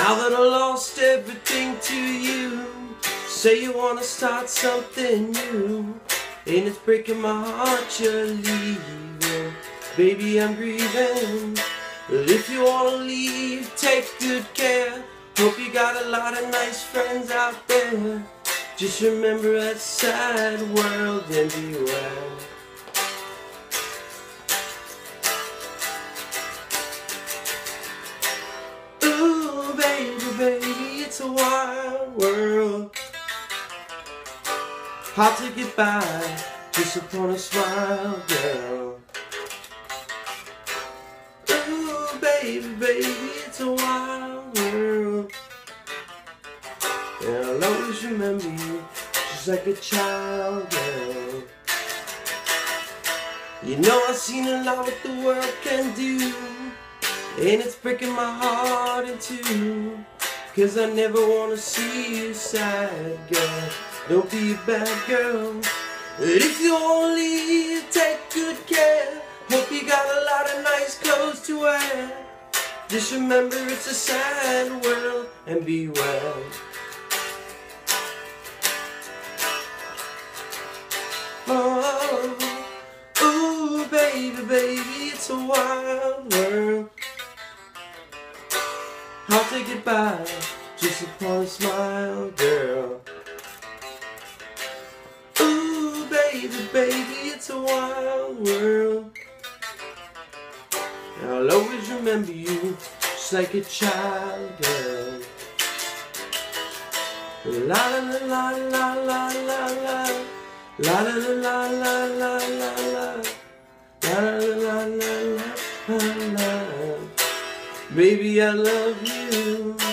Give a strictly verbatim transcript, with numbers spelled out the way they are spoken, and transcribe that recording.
Now that I lost everything to you, say you wanna start something new, and it's breaking my heart you're leaving. Baby, I'm grieving. But if you wanna leave, take good care. Hope you got a lot of nice friends out there. Just remember that sad world and beware. Ooh, baby, baby, it's a wild world. Hard to get by just upon a smile, girl. Ooh, baby, baby, it's a wild world. And I'll always remember you just like a child, girl. You know I've seen a lot what the world can do, and it's breaking my heart in two. Cause I never wanna see you sad, girl. Don't be a bad girl. But if you wanna leave, take good care. Hope you got a lot of nice clothes to wear. Just remember it's a sad world and beware. Oh, ooh, baby, baby, it's a wild world. I'll take it by just upon a smile, girl. Ooh, baby, baby, it's a wild world. And I'll always remember you just like a child, girl. La la la la la la la la. La la la la la la la. La la la la la la. Baby, I love you.